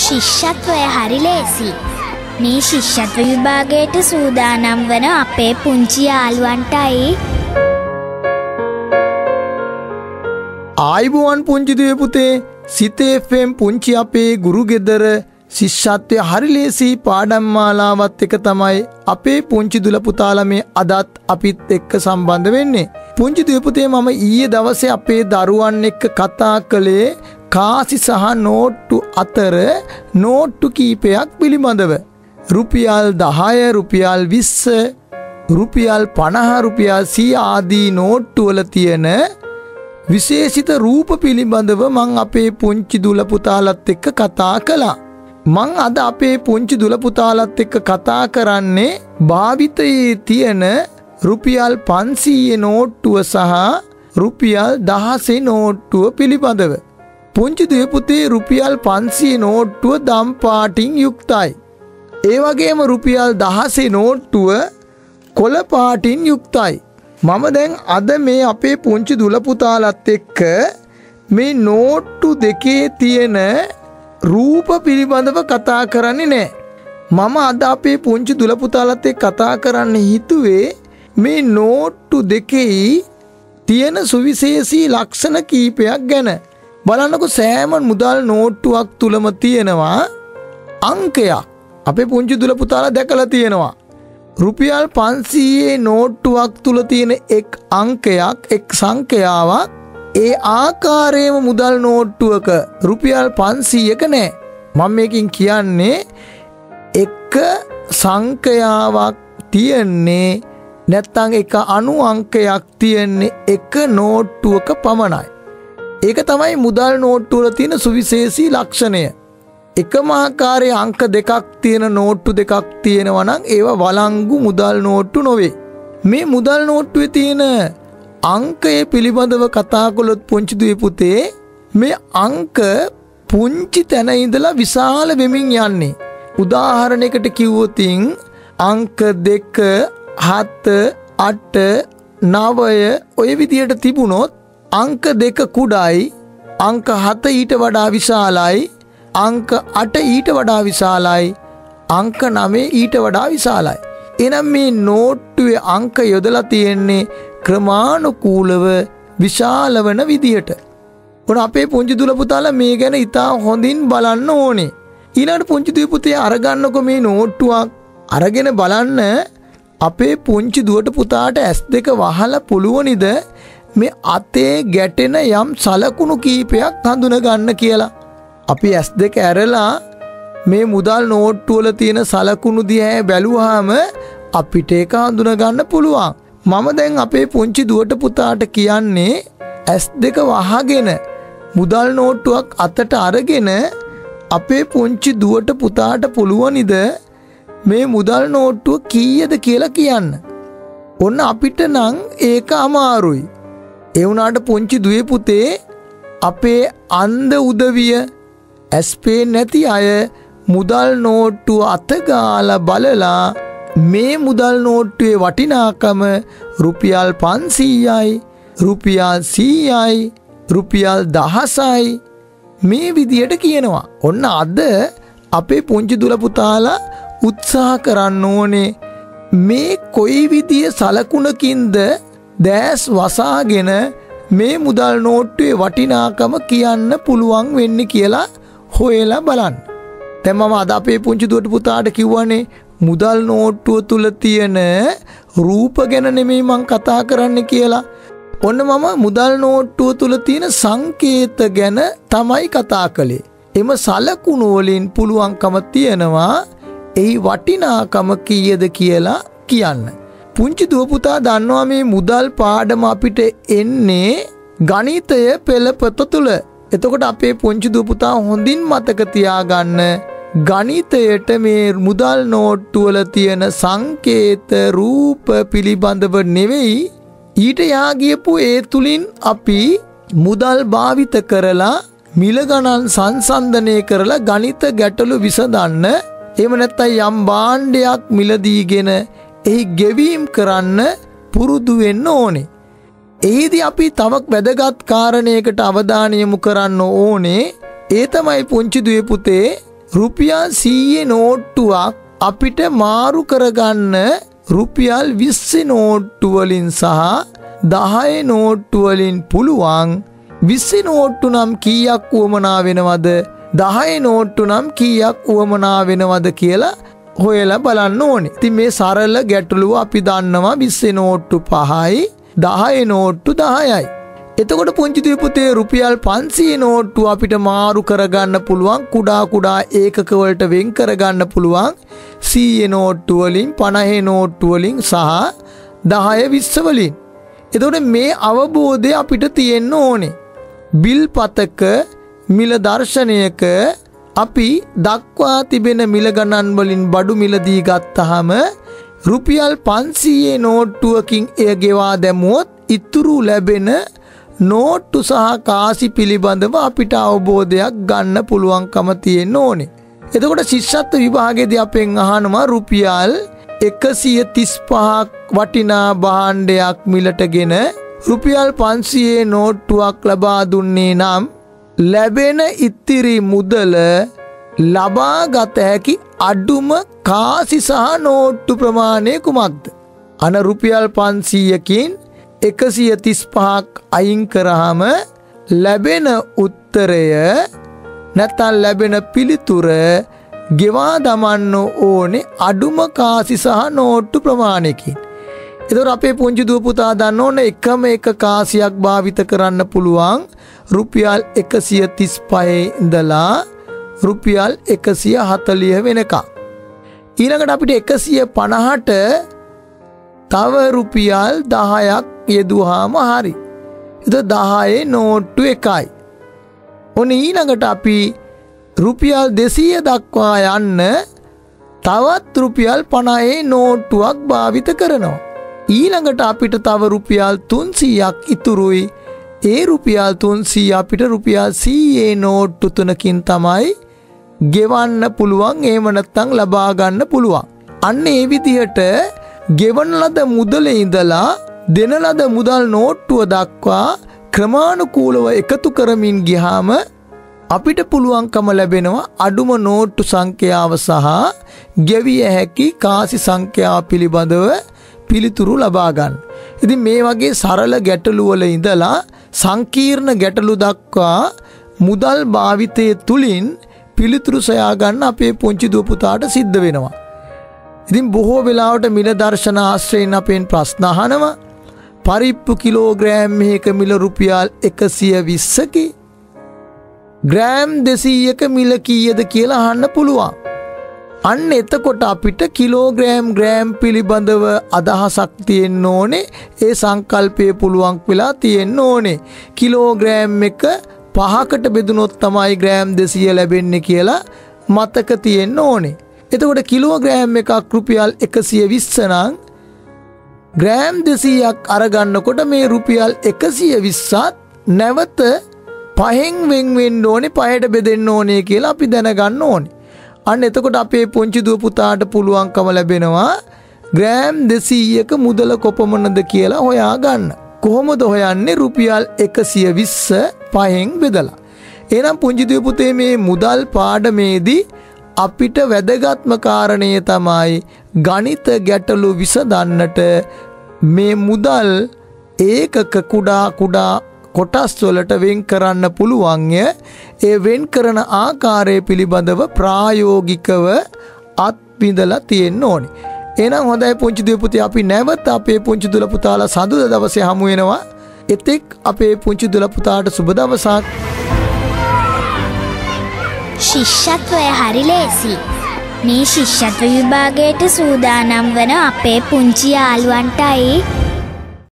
ශිෂ්‍යත්වය හරි ලේසි. මේ ශිෂ්‍යත්ව විභාගයට සූදානම් වන අපේ පුංචි යාළුවන්ටයි ආයිබෝවන් පුංචි දුවේ පුතේ. සිතේ FM පුංචි අපේ ගුරු ගෙදර ශිෂ්‍යත්වය හරි ලේසි පාඩම් මාලාවත් එක තමයි අපේ පුංචි දුල පුතාලා මේ අදත් අපිත් එක්ක සම්බන්ධ වෙන්නේ. පුංචි දුවේ පුතේ මම ඊයේ දවසේ අපේ දරුවන් එක්ක කතා කළේ කාසි සහ නෝට්ටු අතර නෝට්ටු කීපයක් පිළිබඳව. රුපියල් 10, රුපියල් 20, රුපියල් 50, රුපියල් 100 ආදී නෝට්ටු වල තියෙන විශේෂිත රූප පිළිබඳව මං අපේ පුංචි දුල පුතාලත් එක්ක කතා කළා. මං අද අපේ පුංචි දුල පුතාලත් එක්ක කතා කරන්නේ භාවිතයේ තියෙන රුපියල් 500 නෝට්ටුව සහ රුපියල් 10 නෝට්ටුව පිළිබඳව. පුංචි දුවේ පුතේ රුපියල් 500 නෝට්ටුව දම් පාටින් යුක්තයි. ඒ වගේම රුපියල් 10 නෝට්ටුව කොළ පාටින් යුක්තයි. මම දැන් අද මේ අපේ පුංචි දුල පුතාලත් එක්ක මේ නෝට්ටු දෙකේ තියෙන රූප පිළිබඳව කතා කරන්නේ නැහැ. මම අද අපේ පුංචි දුල පුතාලත් එක්ක කතා කරන්න හිතුවේ මේ නෝට්ටු දෙකේ තියෙන සුවිශේෂී ලක්ෂණ කීපයක් ගැන. බලන්නකො සෑම මුදල් නෝට්ටුවක් තුලම තියෙනවා අංකයක්. අපේ පුංචි දුල පුතාලා දැකලා තියෙනවා. රුපියල් 500 නෝට්ටුවක් තුල තියෙන එක් අංකයක් එක් සංඛ්‍යාවක් ඒ ආකාරයේම මුදල් නෝට්ටුවක රුපියල් 500ක නෑ. මම මේකෙන් කියන්නේ එක සංඛ්‍යාවක් තියෙන්නේ නැත්නම් එක අණු අංකයක් තියෙන්නේ එක නෝට්ටුවක පමණයි. ඒක තමයි මුදල් නෝට්ටු වල තියෙන සුවිශේෂී ලක්ෂණය. එකම ආකාරයේ අංක දෙකක් තියෙන නෝට්ටු දෙකක් තියෙනවා නම් ඒවා වළංගු මුදල් නෝට්ටු නොවේ. මේ මුදල් නෝට්ටුවේ තියෙන අංකය පිළිබඳව කතා කළොත් පුංචි දුවේ පුතේ මේ අංක පුංචි තැන ඉඳලා විශාල වෙමින් යන්නේ. උදාහරණයකට කිව්වොත් අංක 2, 7, 8, 9 ඔය විදියට තිබුණොත් අංක 2 කුඩායි, අංක 7 ඊට වඩා විශාලයි, අංක 8 ඊට වඩා විශාලයි, අංක 9 ඊට වඩා විශාලයි. එනම් මේ නෝට්ටුවේ අංක යොදලා තියෙන්නේ ක්‍රමානුකූලව විශාල වෙන විදියට. උන අපේ පුංචි දුල පුතාලා මේ ගැන ඉතා හොඳින් බලන්න ඕනේ. ඊළඟට පුංචි දුවේ පුතේ අරගන්නකො මේ නෝට්ටුවක් අරගෙන බලන්න අපේ පුංචි දුවට පුතාට S2 වහලා පුළුවනිද මේ අතේ ගැටෙන යම් සලකුණු කීපයක් හඳුන ගන්න කියලා. අපි S2 ඇරලා මේ මුදල් නෝට්ටු වල තියෙන සලකුණු දිහා බැලුවාම අපිට ඒක හඳුන ගන්න පුළුවන්. මම දැන් අපේ පුංචි දුවට පුතාට කියන්නේ S2 වහගෙන මුදල් නෝට්ටුවක් අතට අරගෙන අපේ පුංචි දුවට පුතාට පුළුවනිද මේ මුදල් නෝට්ටුව කීයද කියලා කියන්න. ඔන්න අපිට නම් ඒක අමාරුයි. ඒ වුණාට පුංචි දුවේ පුතේ අපේ අන්ධ උදවිය ඇස් පේන්නේ නැති අය මුදල් නෝට්ටුව අත ගාලා බලලා මේ මුදල් නෝට්ටුවේ වටිනාකම රුපියල් 500යි, රුපියල් 100යි, රුපියල් 1000යි මේ විදියට කියනවා. ඔන්න අද අපේ පුංචි දුල පුතාලා උත්සාහ කරන්න ඕනේ මේ කොයි විදිය සලකුණකින්ද දැස් වසාගෙන මේ මුදල් නෝට්ටුවේ වටිනාකම කියන්න පුළුවන් වෙන්නේ කියලා හොයලා බලන්න. දැන් මම අද අපේ පුංචි දුවට පුතාට කිව්වනේ මුදල් නෝට්ටුව තුල තියෙන රූප ගැන නෙමෙයි මං කතා කරන්න කියලා. ඔන්න මම මුදල් නෝට්ටුව තුල තියෙන සංකේත ගැන තමයි කතා කළේ. එම සලකුණු වලින් පුළුවන්කම තියෙනවා එහි වටිනාකම කීයද කියලා කියන්න. පුංචි දුව පුතා දන්නවා මේ මුදල් පාඩම අපිට එන්නේ ගණිතය පෙළපත තුල. එතකොට අපේ පුංචි දුව පුතා හොඳින් මතක තියාගන්න ගණිතයට මේ මුදල් නෝට්ටු වල තියෙන සංකේත රූප පිළිබඳව නෙවෙයි ඊට යා ගියපු ඒ තුලින් අපි මුදල් භාවිත කරලා මිල ගණන් සංසන්දනය කරලා ගණිත ගැටලු විසඳන්න එහෙම නැත්නම් යම් භාණ්ඩයක් මිලදීගෙන එහි ගෙවීම් කරන්න පුරුදු වෙන්න ඕනේ. එහිදී අපි තවක් වැදගත් කාරණයකට අවධානය යොමු කරන්න ඕනේ. ඒ තමයි පුංචි දුවේ පුතේ රුපියල් 100 නෝට්ටුවක් අපිට මාරු කරගන්න රුපියල් 20 නෝට්ටු වලින් සහ 10 නෝට්ටු වලින් පුළුවන්. 20 නෝට්ටු නම් කීයක් උවමනා වෙනවද? 10 නෝට්ටු නම් කීයක් උවමනා වෙනවද කියලා හොයලා බලන්න ඕනේ. ඉතින් මේ සරල ගැටලුව අපි දන්නවා 20 නෝට්ටු 5යි 10 නෝට්ටු 10යි. එතකොට පුංචි දුවේ පුතේ රුපියල් 500 නෝට්ටු අපිට මාරු කරගන්න පුළුවන් කුඩා කුඩා ඒකක වලට වෙන් කරගන්න පුළුවන් 100 නෝට්ටු වලින් 50 නෝට්ටු වලින් සහ 10 20 වලින්. එතකොට මේ අවබෝධය අපිට තියෙන්න ඕනේ. බිල් පතක මිල දර්ශනයක අපි දක්වා තිබෙන මිල ගණන් වලින් බඩු මිලදී ගත්තාම රුපියල් 500 නෝට්ටුවකින් එය ගෙවා දැමුවොත් ඉතුරු ලැබෙන නෝට්ටු සහ කාසි පිළිබඳව අපිට අවබෝධයක් ගන්න පුළුවන්කම තියෙන්න ඕනේ. එතකොට ශිෂ්‍යත්ව විභාගයේදී අපෙන් අහනවා රුපියල් 135ක් වටිනා භාණ්ඩයක් මිලටගෙන රුපියල් 500 නෝට්ටුවක් ලබා දුන්නේ නම් ලැබෙන ඉතිරි මුදල ලබා ගත හැකි අඩුම කාසි සහ නෝට්ටු ප්‍රමාණය කුමක්ද? අන රුපියල් 500කින් 135ක් අයින් කරාම ලැබෙන උත්තරය නැත්නම් ලැබෙන පිළිතුර ගෙවා දමන්න ඕනේ අඩුම කාසි සහ නෝට්ටු ප්‍රමාණයකින්. එතකොට අපේ පුංචි දුව පුතා දන්න ඕන එකම එක කාසියක් භාවිත කරන්න පුළුවන් රුපියල් 135 ඉඳලා රුපියල් 140 වෙනකම්. ඊළඟට අපිට 150ට තව රුපියල් 10ක් යෙදුවාම හරි. එතකොට 10 නෝට්ටු එකයි. ඔන්න ඊළඟට අපි රුපියල් 200 දක්වා යන්න තවත් රුපියල් 50 නෝට්ටුවක් භාවිත කරනවා. ඊළඟට අපිට තව රුපියල් 300ක් ඉතුරුයි. ඒ රුපියල් 300 අපිට රුපියල් 100 නෝට්ටු තුනකින් තමයි ගෙවන්න පුළුවන්. එහෙම නැත්නම් ලබා ගන්න පුළුවන්. අන්න ඒ විදිහට ගෙවන ලද මුදලේ ඉඳලා දෙන ලද මුදල් නෝට්ටුව දක්වා ක්‍රමානුකූලව එකතු කරමින් ගියාම අපිට පුළුවන්කම ලැබෙනවා අඩුම නෝට්ටු සංඛ්‍යාව සහ ගෙවිය හැකි කාසි සංඛ්‍යාව පිළිබඳව පිළිතුරු ලබා ගන්න. ඉතින් මේ වගේ සරල ගැටලු වල ඉඳලා සංකීර්ණ ගැටලු දක්වා මුදල් භාවිතයේ තුලින් පිළිතුරු සොයා ගන්න අපේ පුංචි දුව පුතාට සිද්ධ වෙනවා. ඉතින් බොහෝ වෙලාවට මිල දර්ශන ආශ්‍රයෙන් අපෙන් ප්‍රශ්න අහනවා. පරිප්පු කිලෝග්‍රෑම් එකක මිල රුපියල් 120කි. ග්‍රෑම් 200ක මිල කීයද කියලා අහන්න පුළුවන්. අන්න එතකොට අපිට කිලෝග්‍රෑම් ග්‍රෑම් පිළිබඳව අදහසක් තියෙන්න ඕනේ. ඒ සංකල්පය පුළුවන් වෙලා තියෙන්න ඕනේ. කිලෝග්‍රෑම් එක 5කට බෙදුනොත් තමයි ග්‍රෑම් 200 ලැබෙන්නේ කියලා මතක තියෙන්න ඕනේ. එතකොට කිලෝග්‍රෑම් එකක් රුපියල් 120 නම් ග්‍රෑම් 200ක් අරගන්නකොට මේ රුපියල් 120ත් නැවත 5න් වෙන් වෙන්න ඕනේ, 5ට බෙදෙන්න ඕනේ කියලා අපි දැනගන්න ඕනේ. අන්න එතකොට අපේ පුංචි දුව පුතාට පුළුවන්කම ලැබෙනවා ග්‍රෑම් 200ක මුදල කොපමණද කියලා හොයාගන්න. කොහොමද හොයන්නේ? රුපියල් 120 5න් බෙදලා. එහෙනම් පුංචි දුව පුතේ මේ මුදල් පාඩමේදී අපිට වැදගත්ම කාරණය තමයි ගණිත ගැටලු විසඳන්නට මේ මුදල් ඒකක කුඩා කොටස් වලට වෙන් කරන්න පුළුවන්ය. ඒ වෙන් කරන ආකාරය පිළිබඳව ප්‍රායෝගිකව අත්විඳලා තියෙන්න ඕනේ. එහෙනම් හොඳයි පුංචි දුව පුතේ අපි නැවත අපේ පුංචි දුව පුතාලා සඳුදා දවසේ හමු වෙනවා. එතෙක් අපේ පුංචි දුව පුතාට සුබ දවසක්. ශිෂ්‍යත්වය හරි ලේසි. මේ ශිෂ්‍යත්ව විභාගයට සූදානම් වන අපේ පුංචි යාළුවන්ටයි